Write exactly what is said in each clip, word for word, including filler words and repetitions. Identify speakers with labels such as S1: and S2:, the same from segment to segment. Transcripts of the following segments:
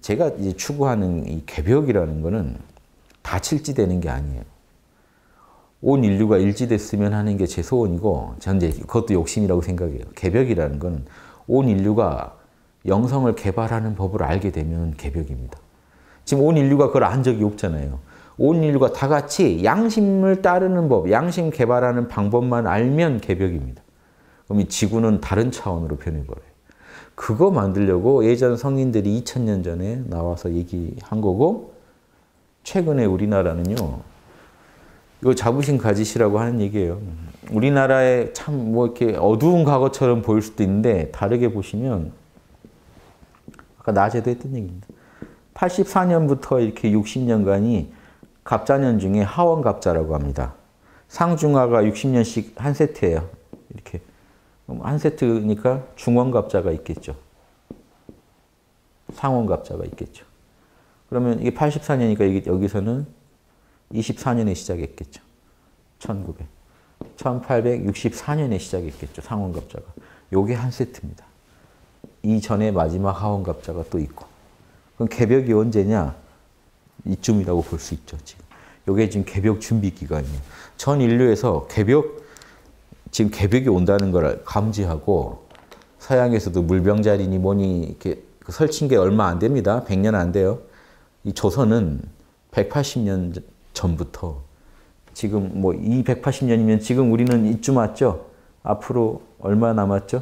S1: 제가 이제 추구하는 이 개벽이라는 거는 다 칠지되는 게 아니에요. 온 인류가 일지됐으면 하는 게 제 소원이고, 저는 이제 그것도 욕심이라고 생각해요. 개벽이라는 건 온 인류가 영성을 개발하는 법을 알게 되면 개벽입니다. 지금 온 인류가 그걸 안 적이 없잖아요. 온 인류가 다 같이 양심을 따르는 법, 양심 개발하는 방법만 알면 개벽입니다. 그럼 이 지구는 다른 차원으로 변해버려요. 그거 만들려고 예전 성인들이 이천 년 전에 나와서 얘기한 거고, 최근에 우리나라는요, 이거 자부심 가지시라고 하는 얘기예요. 우리나라에 참 뭐 이렇게 어두운 과거처럼 보일 수도 있는데, 다르게 보시면, 아까 낮에도 했던 얘기입니다. 팔십사 년부터 이렇게 육십 년간이 갑자년 중에 하원갑자라고 합니다. 상중하가 육십 년씩 한 세트예요. 이렇게. 한 세트니까 중원갑자가 있겠죠. 상원갑자가 있겠죠. 그러면 이게 팔십사 년이니까 여기서는 이십사 년에 시작했겠죠. 천구백. 천팔백육십사 년에 시작했겠죠. 상원갑자가. 요게 한 세트입니다. 이전에 마지막 하원갑자가 또 있고. 그럼 개벽이 언제냐? 이쯤이라고 볼 수 있죠. 지금. 요게 지금 개벽 준비 기간이에요. 전 인류에서 개벽, 지금 개벽이 온다는 걸 감지하고, 서양에서도 물병자리니 뭐니 이렇게 설친 게 얼마 안 됩니다. 백 년 안 돼요. 이 조선은 백팔십 년 전부터 지금 뭐 이 백팔십 년이면 지금 우리는 이쯤 왔죠? 앞으로 얼마 남았죠?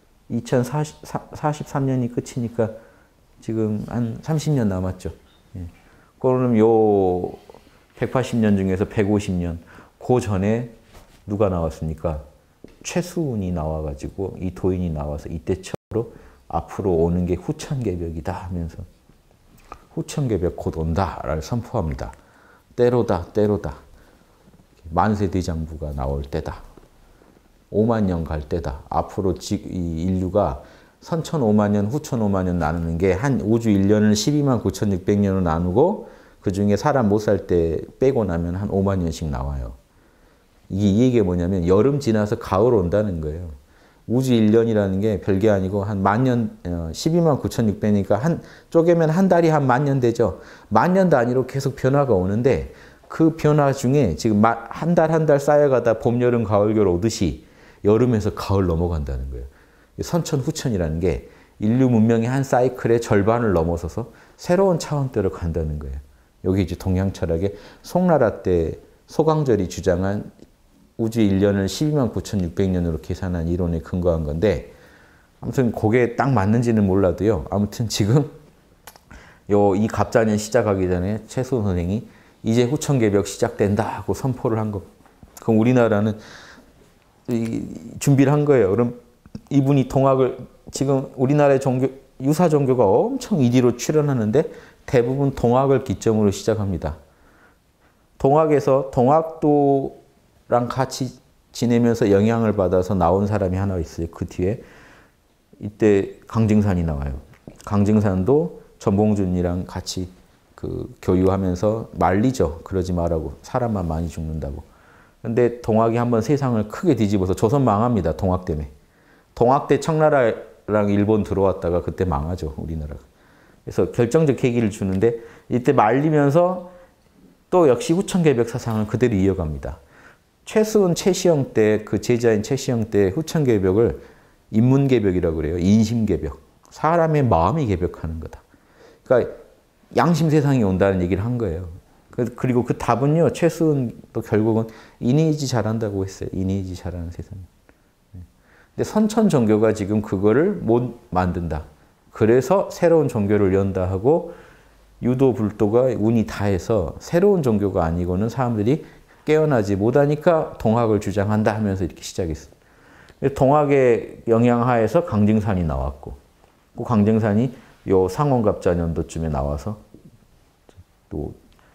S1: 이천사십삼 년이 끝이니까 지금 한 삼십 년 남았죠. 예. 그럼 요 백팔십 년 중에서 백오십 년, 그 전에 누가 나왔습니까? 최수훈이 나와가지고 이 도인이 나와서 이때 처음으로 앞으로 오는 게 후천개벽이다 하면서 후천개벽 곧 온다를 선포합니다. 때로다, 때로다. 만세대장부가 나올 때다. 오만 년 갈 때다. 앞으로 이 인류가 선천 오만 년, 후천 오만 년 나누는 게 한 우주 일 년을 십이만 구천육백 년으로 나누고 그 중에 사람 못 살 때 빼고 나면 한 오만 년씩 나와요. 이게 이 얘기가 뭐냐면 여름 지나서 가을 온다는 거예요. 우주 일 년이라는 게 별게 아니고 한 만 년, 십이만 구천육백 년이니까 한, 쪼개면 한 달이 한 만 년 되죠. 만 년 단위로 계속 변화가 오는데 그 변화 중에 지금 한 달 한 달 쌓여가다 봄, 여름, 가을, 겨울 오듯이 여름에서 가을 넘어간다는 거예요. 선천, 후천이라는 게 인류 문명의 한 사이클의 절반을 넘어서서 새로운 차원대로 간다는 거예요. 여기 이제 동양 철학의 송나라 때 소강절이 주장한 우주 일 년을 십이만 구천육백 년으로 계산한 이론에 근거한 건데, 아무튼 그게 딱 맞는지는 몰라도요. 아무튼 지금 요 이 갑자년 시작하기 전에 최수훈 선생이 이제 후천개벽 시작된다 하고 선포를 한 거. 그럼 우리나라는 이 준비를 한 거예요. 그럼 이분이 동학을, 지금 우리나라의 종교, 유사 종교가 엄청 이리로 출현하는데 대부분 동학을 기점으로 시작합니다. 동학에서 동학도랑 같이 지내면서 영향을 받아서 나온 사람이 하나 있어요. 그 뒤에. 이때 강증산이 나와요. 강증산도 전봉준이랑 같이 그 교유하면서 말리죠. 그러지 말라고. 사람만 많이 죽는다고. 근데 동학이 한번 세상을 크게 뒤집어서 조선 망합니다. 동학 때문에. 동학 때 청나라랑 일본 들어왔다가 그때 망하죠. 우리나라가. 그래서 결정적 계기를 주는데 이때 말리면서 또 역시 후천개벽 사상을 그대로 이어갑니다. 최수훈, 최시영 때 그 제자인 최시영 때 후천개벽을 인문개벽이라고 그래요. 인심개벽. 사람의 마음이 개벽하는 거다. 그러니까 양심 세상이 온다는 얘기를 한 거예요. 그리고 그 답은요. 최수훈도 결국은 인의지 잘한다고 했어요. 인의지 잘하는 세상. 근데 선천 종교가 지금 그거를 못 만든다. 그래서 새로운 종교를 연다 하고 유도 불도가 운이 다해서 새로운 종교가 아니고는 사람들이 깨어나지 못하니까 동학을 주장한다 하면서 이렇게 시작했어요. 동학의 영향하에서 강증산이 나왔고, 그 강증산이 요 상원갑자년도쯤에 나와서 또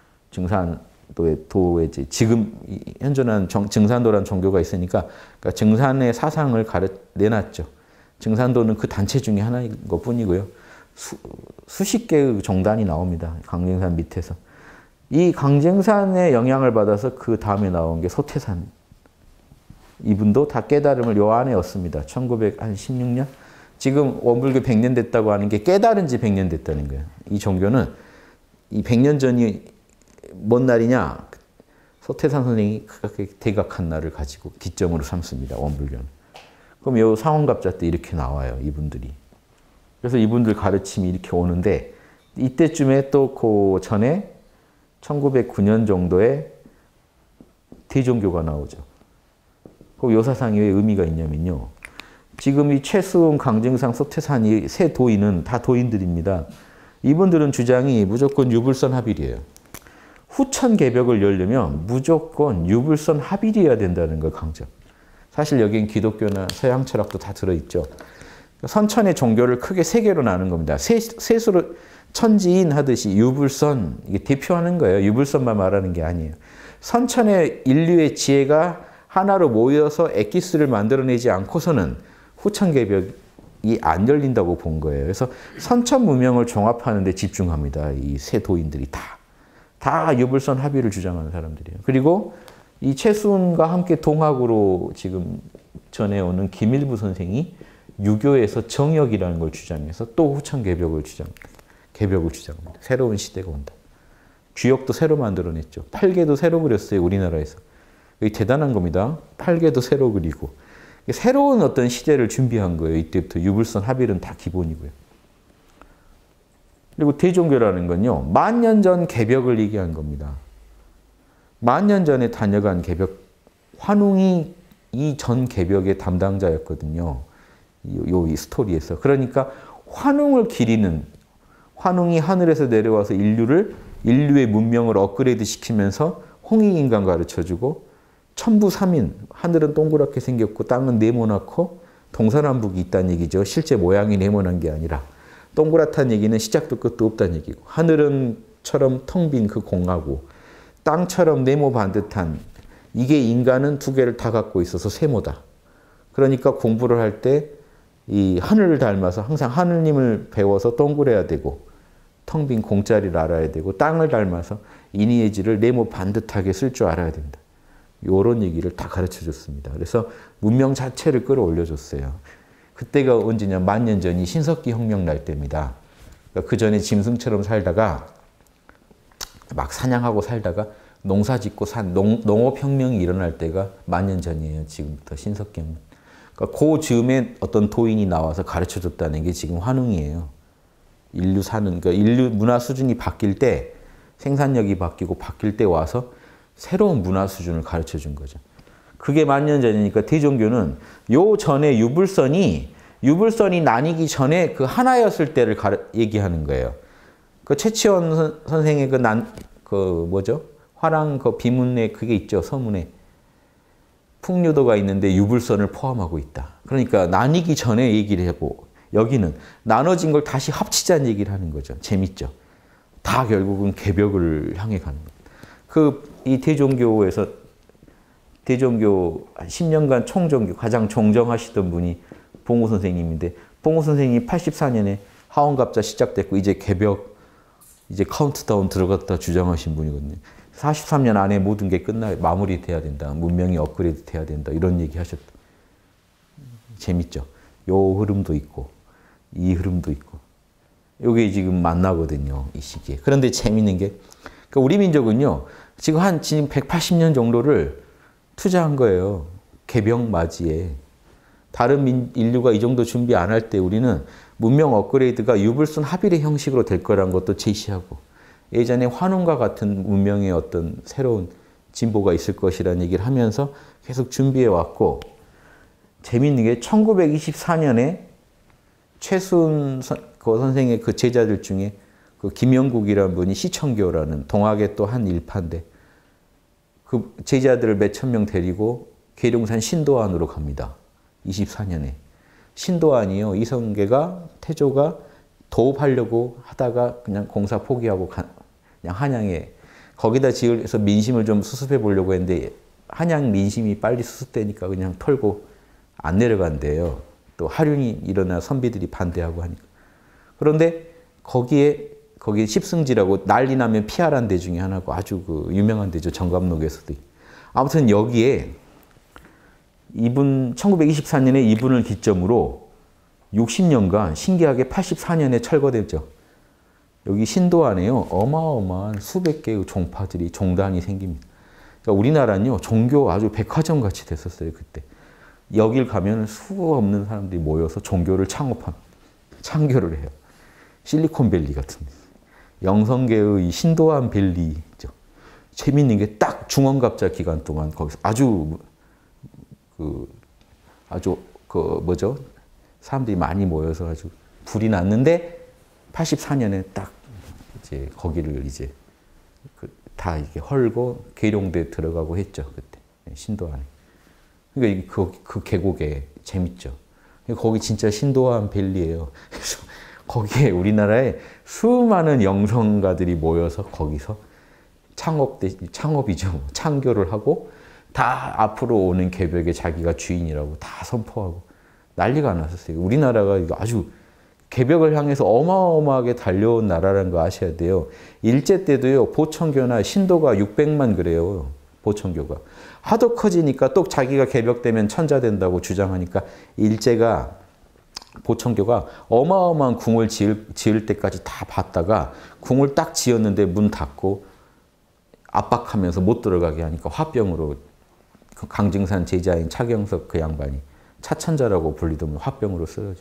S1: 증산도에 도에 지금 현존하는 정, 증산도라는 종교가 있으니까 그러니까 증산의 사상을 가르 내놨죠. 증산도는 그 단체 중에 하나인 것 뿐이고요. 수, 수십 개의 종단이 나옵니다. 강증산 밑에서. 이 강증산의 영향을 받아서 그 다음에 나온 게 소태산. 이분도 다 깨달음을 요 안에 얻습니다. 천구백십육 년? 지금 원불교 백 년 됐다고 하는 게 깨달은 지 백 년 됐다는 거예요. 이 종교는 이 백 년 전이 뭔 날이냐? 소태산 선생이 그렇게 대각한 날을 가지고 기점으로 삼습니다. 원불교는. 그럼 요 상원갑자 때 이렇게 나와요. 이분들이. 그래서 이분들 가르침이 이렇게 오는데 이때쯤에 또 그 전에 천구백구 년 정도에 대종교가 나오죠. 그 요 사상이 왜 의미가 있냐면요. 지금 이 최수은, 강증상, 소태산이 세 도인은 다 도인들입니다. 이분들은 주장이 무조건 유불선 합일이에요. 후천 개벽을 열려면 무조건 유불선 합일이어야 된다는 걸 강조. 사실 여기엔 기독교나 서양 철학도 다 들어있죠. 선천의 종교를 크게 세 개로 나눈 겁니다. 세, 세수로 천지인 하듯이 유불선, 이게 대표하는 거예요. 유불선만 말하는 게 아니에요. 선천의 인류의 지혜가 하나로 모여서 엑기스를 만들어내지 않고서는 후천개벽이 안 열린다고 본 거예요. 그래서 선천 문명을 종합하는 데 집중합니다. 이 세 도인들이 다. 다 유불선 합의를 주장하는 사람들이에요. 그리고 이 최수은과 함께 동학으로 지금 전해오는 김일부 선생이 유교에서 정역이라는 걸 주장해서 또 후천개벽을 주장, 개벽을 주장합니다. 새로운 시대가 온다. 주역도 새로 만들어냈죠. 팔계도 새로 그렸어요. 우리나라에서. 이게 대단한 겁니다. 팔계도 새로 그리고. 새로운 어떤 시대를 준비한 거예요. 이때부터 유불선 합일은 다 기본이고요. 그리고 대종교라는 건요. 만 년 전 개벽을 얘기한 겁니다. 만 년 전에 다녀간 개벽, 환웅이 이 전 개벽의 담당자였거든요. 요, 이 스토리에서. 그러니까 환웅을 기리는, 환웅이 하늘에서 내려와서 인류를, 인류의 문명을 업그레이드 시키면서 홍익인간 가르쳐주고 천부삼인, 하늘은 동그랗게 생겼고 땅은 네모나고 동서남북이 있다는 얘기죠. 실제 모양이 네모난 게 아니라. 동그랗다는 얘기는 시작도 끝도 없다는 얘기고 하늘은처럼 텅 빈 그 공하고 땅처럼 네모 반듯한 이게 인간은 두 개를 다 갖고 있어서 세모다. 그러니까 공부를 할 때 이 하늘을 닮아서 항상 하느님을 배워서 동그래야 되고 텅 빈 공짜리를 알아야 되고 땅을 닮아서 이니에지를 네모 반듯하게 쓸 줄 알아야 된다. 이런 얘기를 다 가르쳐줬습니다. 그래서 문명 자체를 끌어올려줬어요. 그때가 언제냐? 만 년 전이 신석기 혁명 날 때입니다. 그러니까 그 전에 짐승처럼 살다가 막 사냥하고 살다가 농사 짓고 산 농, 농업혁명이 일어날 때가 만 년 전이에요. 지금부터 신석기 혁명. 그러니까 그 즈음에 어떤 도인이 나와서 가르쳐줬다는 게 지금 환웅이에요. 인류 사는, 그러니까 인류 문화 수준이 바뀔 때 생산력이 바뀌고 바뀔 때 와서 새로운 문화 수준을 가르쳐준 거죠. 그게 만 년 전이니까 대종교는 요 전에 유불선이 유불선이 나뉘기 전에 그 하나였을 때를 가르, 얘기하는 거예요. 그 최치원 선, 선생의 그 난, 그 뭐죠? 화랑 그 비문에 그게 있죠. 서문에. 풍류도가 있는데 유불선을 포함하고 있다. 그러니까 나뉘기 전에 얘기를 하고 여기는 나눠진 걸 다시 합치자는 얘기를 하는 거죠. 재밌죠. 다 결국은 개벽을 향해 가는 거예요. 그 이 대종교에서 대종교 십 년간 총종교 가장 종정하시던 분이 봉우 선생님인데 봉우 선생님이 팔십사 년에 하원갑자 시작됐고 이제 개벽 이제 카운트다운 들어갔다 주장하신 분이거든요. 사십삼 년 안에 모든 게 끝나 마무리돼야 된다. 문명이 업그레이드 돼야 된다. 이런 얘기 하셨다. 재밌죠. 요 흐름도 있고 이 흐름도 있고 이게 지금 만나거든요. 이 시기에. 그런데 재밌는 게 그러니까 우리 민족은요. 지금 한 지금 백팔십 년 정도를 투자한 거예요. 개벽 맞이에. 다른 민, 인류가 이 정도 준비 안 할 때 우리는 문명 업그레이드가 유불선 합일의 형식으로 될 거라는 것도 제시하고 예전에 환웅과 같은 문명의 어떤 새로운 진보가 있을 것이라는 얘기를 하면서 계속 준비해 왔고 재밌는 게 천구백이십사 년에 최수은 선, 그 선생의 그 제자들 중에 그 김영국이라는 분이 시청교라는 동학의 또 한 일파인데 그 제자들을 몇 천 명 데리고 계룡산 신도안으로 갑니다. 이십사 년에. 신도안이요. 이성계가 태조가 도읍하려고 하다가 그냥 공사 포기하고 가, 그냥 한양에 거기다 지으려서 민심을 좀 수습해 보려고 했는데 한양 민심이 빨리 수습되니까 그냥 털고 안 내려간대요. 또 하륜이 일어나 선비들이 반대하고 하니까. 그런데 거기에 거기에 십승지라고 난리 나면 피하라는 데 중에 하나고 아주 그 유명한 데죠. 정감록에서도. 아무튼 여기에 이분 천구백이십사 년에 이분을 기점으로 육십 년간 신기하게 팔십사 년에 철거됐죠. 여기 신도 안에요. 어마어마한 수백 개의 종파들이, 종단이 생깁니다. 그러니까 우리나라는요, 종교 아주 백화점 같이 됐었어요, 그때. 여길 가면 수 없는 사람들이 모여서 종교를 창업합니다. 창교를 해요. 실리콘밸리 같은 데. 영성계의 신도안 밸리죠. 재밌는 게 딱 중원갑자 기간 동안 거기서 아주 그 아주 그 뭐죠? 사람들이 많이 모여서 아주 불이 났는데 팔십사 년에 딱 이제 거기를 이제 그 다 이렇게 헐고 계룡대 들어가고 했죠, 그때. 신도안에. 그러니까 그, 그 계곡에 재밌죠. 거기 진짜 신도안 밸리예요. 그래서 거기에 우리나라에 수많은 영성가들이 모여서 거기서 창업, 창업이죠. 창교를 하고 다 앞으로 오는 개벽에 자기가 주인이라고 다 선포하고 난리가 났었어요. 우리나라가 아주 개벽을 향해서 어마어마하게 달려온 나라라는 거 아셔야 돼요. 일제 때도요, 보청교나 신도가 육백만 그래요. 보청교가. 하도 커지니까 또 자기가 개벽되면 천자 된다고 주장하니까 일제가 보청교가 어마어마한 궁을 지을, 지을 때까지 다 봤다가 궁을 딱 지었는데 문 닫고 압박하면서 못 들어가게 하니까 화병으로 강증산 제자인 차경석 그 양반이 차천자라고 불리던 화병으로 쓰러져.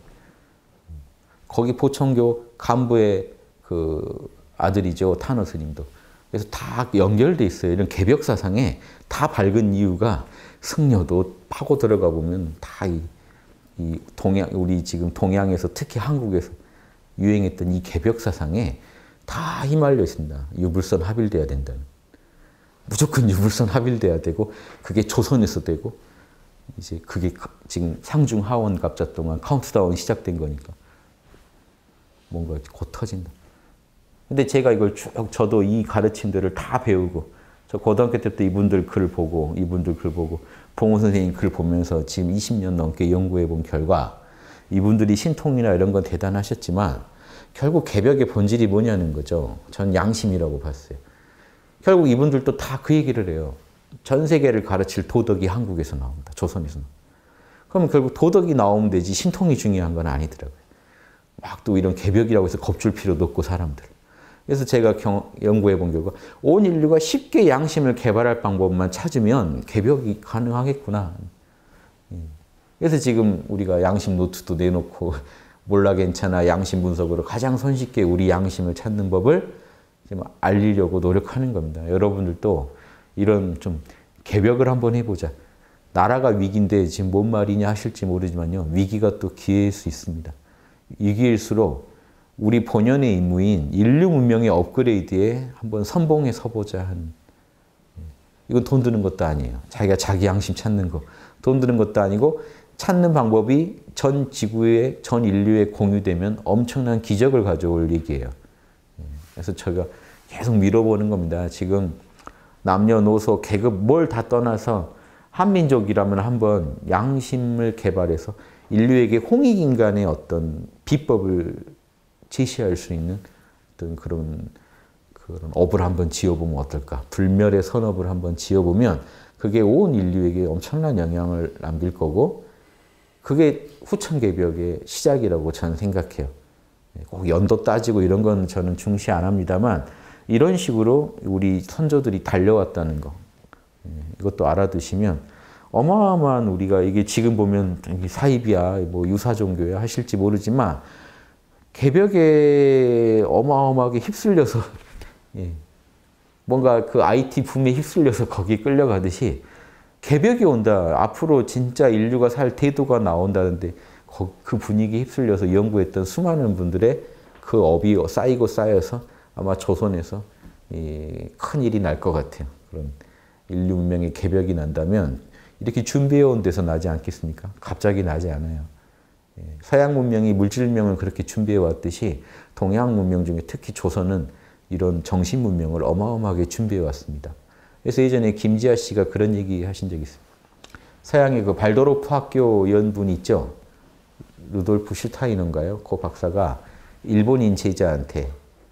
S1: 거기 보청교 간부의 그 아들이죠. 탄어 스님도. 그래서 다 연결돼 있어요. 이런 개벽 사상에 다 밝은 이유가 승려도 파고 들어가 보면 다 이, 이 동양, 우리 지금 동양에서 특히 한국에서 유행했던 이 개벽 사상에 다 휘말려 있습니다. 유불선 합일돼야 된다는. 무조건 유불선 합일돼야 되고, 그게 조선에서 되고, 이제 그게 지금 상중 하원 갑자 동안 카운트다운 시작된 거니까. 뭔가 곧 터진다. 근데 제가 이걸 쭉, 저도 이 가르침들을 다 배우고, 저 고등학교 때부터 이분들 글 보고, 이분들 글 보고, 봉호 선생님 글 보면서 지금 이십 년 넘게 연구해 본 결과, 이분들이 신통이나 이런 건 대단하셨지만, 결국 개벽의 본질이 뭐냐는 거죠. 전 양심이라고 봤어요. 결국 이분들도 다 그 얘기를 해요. 전 세계를 가르칠 도덕이 한국에서 나온다. 조선에서. 그러면 결국 도덕이 나오면 되지 신통이 중요한 건 아니더라고요. 막 또 이런 개벽이라고 해서 겁줄 필요도 없고 사람들. 그래서 제가 경, 연구해 본 결과 온 인류가 쉽게 양심을 개발할 방법만 찾으면 개벽이 가능하겠구나. 그래서 지금 우리가 양심 노트도 내놓고 몰라 괜찮아 양심 분석으로 가장 손쉽게 우리 양심을 찾는 법을 지금 알리려고 노력하는 겁니다. 여러분들도 이런 좀 개벽을 한번 해보자. 나라가 위기인데 지금 뭔 말이냐 하실지 모르지만요. 위기가 또 기회일 수 있습니다. 위기일수록 우리 본연의 임무인 인류 문명의 업그레이드에 한번 선봉에 서보자 하는. 이건 돈 드는 것도 아니에요. 자기가 자기 양심 찾는 거. 돈 드는 것도 아니고 찾는 방법이 전 지구의, 전 인류에 공유되면 엄청난 기적을 가져올 얘기예요. 그래서 제가 계속 밀어보는 겁니다. 지금 남녀노소, 계급 뭘 다 떠나서 한민족이라면 한번 양심을 개발해서 인류에게 홍익인간의 어떤 비법을 제시할 수 있는 어떤 그런, 그런 업을 한번 지어보면 어떨까. 불멸의 선업을 한번 지어보면 그게 온 인류에게 엄청난 영향을 남길 거고 그게 후천개벽의 시작이라고 저는 생각해요. 꼭 연도 따지고 이런 건 저는 중시 안 합니다만 이런 식으로 우리 선조들이 달려왔다는 거 이것도 알아두시면 어마어마한 우리가 이게 지금 보면 사입이야 뭐 유사종교야 하실지 모르지만 개벽에 어마어마하게 휩쓸려서 예, 뭔가 그 아이티 붐에 휩쓸려서 거기 끌려가듯이 개벽이 온다. 앞으로 진짜 인류가 살 태도가 나온다는데 그 분위기에 휩쓸려서 연구했던 수많은 분들의 그 업이 쌓이고 쌓여서 아마 조선에서 큰 일이 날 것 같아요. 그런 인류 문명의 개벽이 난다면 이렇게 준비해온 데서 나지 않겠습니까? 갑자기 나지 않아요. 서양 문명이 물질 문명을 그렇게 준비해 왔듯이 동양 문명 중에 특히 조선은 이런 정신 문명을 어마어마하게 준비해 왔습니다. 그래서 예전에 김지아 씨가 그런 얘기 하신 적이 있어요. 서양의 그 발도로프 학교 연분 있죠? 루돌프 슈타이너인가요? 그 박사가 일본인 제자한테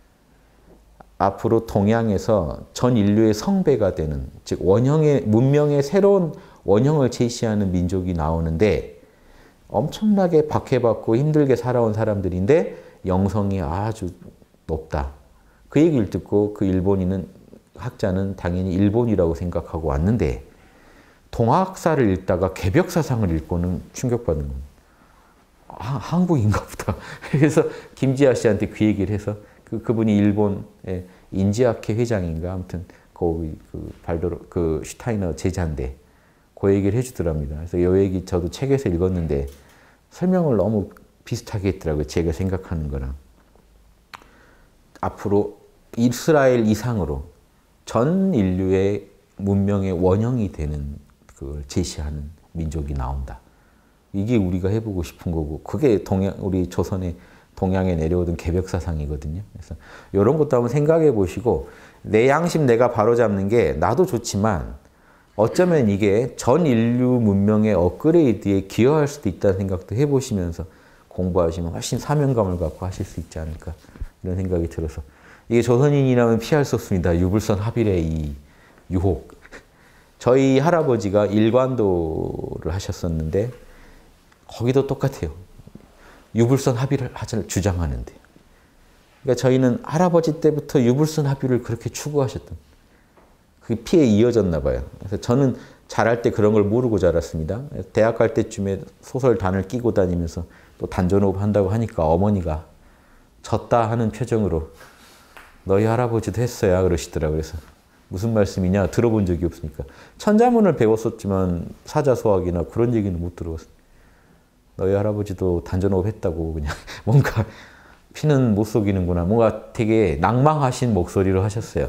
S1: 앞으로 동양에서 전 인류의 성배가 되는, 즉 원형의 문명의 새로운 원형을 제시하는 민족이 나오는데 엄청나게 박해받고 힘들게 살아온 사람들인데 영성이 아주 높다. 그 얘기를 듣고 그 일본인은 학자는 당연히 일본이라고 생각하고 왔는데 동학사를 읽다가 개벽사상을 읽고는 충격받는 겁니다. 아, 한국인가 보다. 그래서 김지아 씨한테 그 얘기를 해서 그, 그분이 일본의 인지학회 회장인가 아무튼 그, 그 발도로 그 슈타이너 제자인데 그 얘기를 해주더랍니다. 그래서 이 얘기 저도 책에서 읽었는데 설명을 너무 비슷하게 했더라고요. 제가 생각하는 거랑. 앞으로 이스라엘 이상으로 전 인류의 문명의 원형이 되는 그걸 제시하는 민족이 나온다. 이게 우리가 해보고 싶은 거고 그게 동양, 우리 조선의 동양에 내려오던 개벽사상이거든요. 그래서 이런 것도 한번 생각해 보시고 내 양심 내가 바로잡는 게 나도 좋지만 어쩌면 이게 전 인류 문명의 업그레이드에 기여할 수도 있다는 생각도 해보시면서 공부하시면 훨씬 사명감을 갖고 하실 수 있지 않을까 이런 생각이 들어서 이게 조선인이라면 피할 수 없습니다. 유불선 합일의 이 유혹. 저희 할아버지가 일관도를 하셨었는데 거기도 똑같아요. 유불선 합의를 하자를 주장하는데. 그러니까 저희는 할아버지 때부터 유불선 합의를 그렇게 추구하셨던 그 피에 이어졌나 봐요. 그래서 저는 자랄 때 그런 걸 모르고 자랐습니다. 대학 갈 때쯤에 소설 단을 끼고 다니면서 또 단전호흡 한다고 하니까 어머니가 졌다 하는 표정으로 너희 할아버지도 했어야 그러시더라고요. 그래서 무슨 말씀이냐 들어본 적이 없으니까. 천자문을 배웠었지만 사자소학이나 그런 얘기는 못 들어봤어요. 너희 할아버지도 단전호흡 했다고 그냥 뭔가 피는 못 속이는구나. 뭔가 되게 낭망하신 목소리로 하셨어요.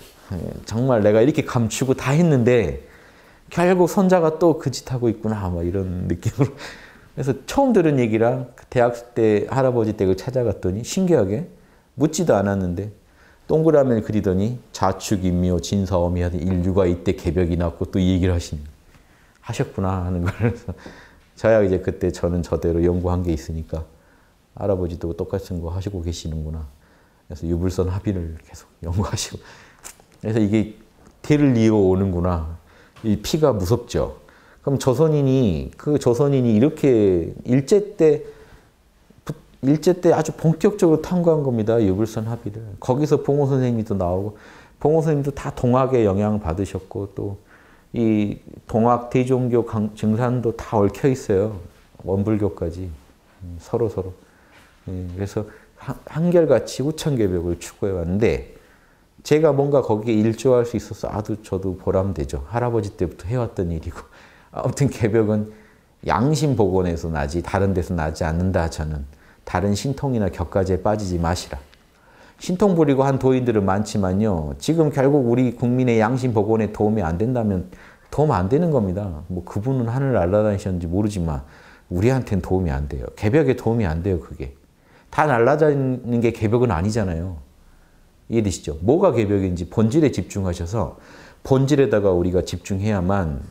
S1: 정말 내가 이렇게 감추고 다 했는데 결국 손자가 또 그 짓 하고 있구나. 막 이런 느낌으로. 그래서 처음 들은 얘기랑 대학 때 할아버지 댁을 찾아갔더니 신기하게 묻지도 않았는데 동그라미를 그리더니 자축인묘 진사오미 하던 인류가 이때 개벽이 났고 또 이 얘기를 하시는 하셨구나 하는 걸. 그래서 저야 이제 그때 저는 저대로 연구한 게 있으니까 할아버지도 똑같은 거 하시고 계시는구나. 그래서 유불선 합의를 계속 연구하시고. 그래서 이게 대를 이어 오는구나. 이 피가 무섭죠. 그럼 조선인이 그 조선인이 이렇게 일제 때 일제 때 아주 본격적으로 탐구한 겁니다. 유불선 합의를. 거기서 봉호 선생님도 나오고 봉호 선생님도 다 동학의 영향을 받으셨고 또 이 동학 대종교 강, 증산도 다 얽혀 있어요. 원불교까지 서로 서로. 그래서 한결같이 후천개벽을 추구해 왔는데 제가 뭔가 거기에 일조할 수 있어서 아주 저도 보람되죠. 할아버지 때부터 해왔던 일이고. 아무튼 개벽은 양심 복원에서 나지 다른 데서 나지 않는다. 저는 다른 신통이나 격가지에 빠지지 마시라. 신통 부리고 한 도인들은 많지만요. 지금 결국 우리 국민의 양심 복원에 도움이 안 된다면 도움 안 되는 겁니다. 뭐 그분은 하늘 날아다니셨는지 모르지만 우리한테는 도움이 안 돼요. 개벽에 도움이 안 돼요. 그게. 다 날아다니는 게 개벽은 아니잖아요. 이해되시죠? 뭐가 개벽인지 본질에 집중하셔서 본질에다가 우리가 집중해야만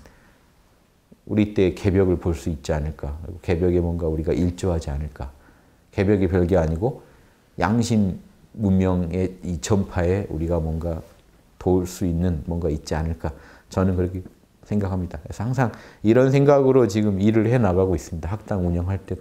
S1: 우리 때 개벽을 볼 수 있지 않을까. 개벽에 뭔가 우리가 일조하지 않을까. 개벽이 별게 아니고 양심 문명의 이 전파에 우리가 뭔가 도울 수 있는 뭔가 있지 않을까. 저는 그렇게 생각합니다. 그래서 항상 이런 생각으로 지금 일을 해 나가고 있습니다. 학당 운영할 때도.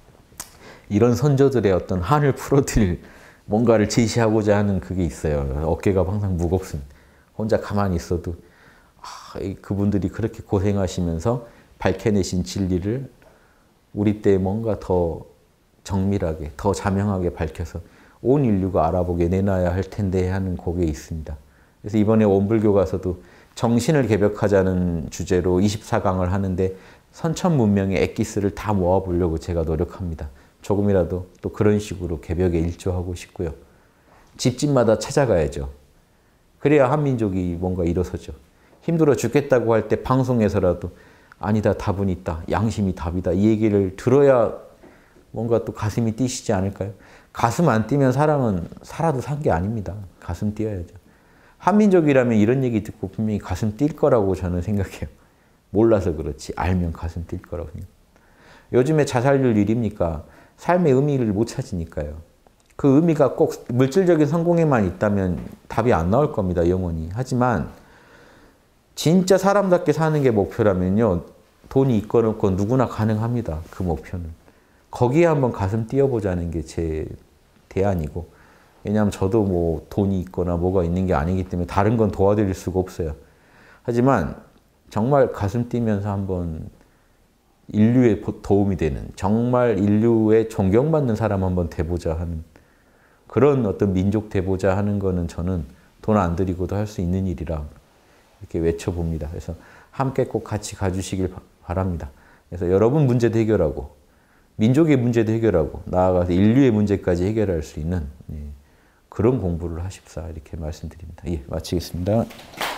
S1: 이런 선조들의 어떤 한을 풀어드릴 뭔가를 제시하고자 하는 그게 있어요. 어깨가 항상 무겁습니다. 혼자 가만히 있어도 아, 그분들이 그렇게 고생하시면서 밝혀내신 진리를 우리 때 뭔가 더 정밀하게, 더 자명하게 밝혀서 온 인류가 알아보게 내놔야 할 텐데 하는 곡에 있습니다. 그래서 이번에 원불교 가서도 정신을 개벽하자는 주제로 이십사 강을 하는데 선천 문명의 엑기스를 다 모아보려고 제가 노력합니다. 조금이라도 또 그런 식으로 개벽에 일조하고 싶고요. 집집마다 찾아가야죠. 그래야 한민족이 뭔가 일어서죠. 힘들어 죽겠다고 할 때 방송에서라도 아니다, 답은 있다, 양심이 답이다 이 얘기를 들어야 뭔가 또 가슴이 뛰시지 않을까요? 가슴 안 뛰면 사람은 살아도 산 게 아닙니다. 가슴 뛰어야죠. 한민족이라면 이런 얘기 듣고 분명히 가슴 뛸 거라고 저는 생각해요. 몰라서 그렇지 알면 가슴 뛸 거라고 생각해요. 요즘에 자살률 일 위입니까? 삶의 의미를 못 찾으니까요. 그 의미가 꼭 물질적인 성공에만 있다면 답이 안 나올 겁니다. 영원히. 하지만 진짜 사람답게 사는 게 목표라면요. 돈이 있건 없건 누구나 가능합니다. 그 목표는. 거기에 한번 가슴 띄워보자는 게 제 대안이고, 왜냐하면 저도 뭐 돈이 있거나 뭐가 있는 게 아니기 때문에 다른 건 도와드릴 수가 없어요. 하지만 정말 가슴 뛰면서 한번 인류에 도움이 되는, 정말 인류에 존경받는 사람 한번 돼보자 하는, 그런 어떤 민족 돼보자 하는 거는 저는 돈 안 들이고도 할 수 있는 일이라 이렇게 외쳐봅니다. 그래서 함께 꼭 같이 가주시길 바랍니다. 그래서 여러분 문제도 해결하고 민족의 문제도 해결하고 나아가서 인류의 문제까지 해결할 수 있는 그런 공부를 하십사 이렇게 말씀드립니다. 예, 마치겠습니다.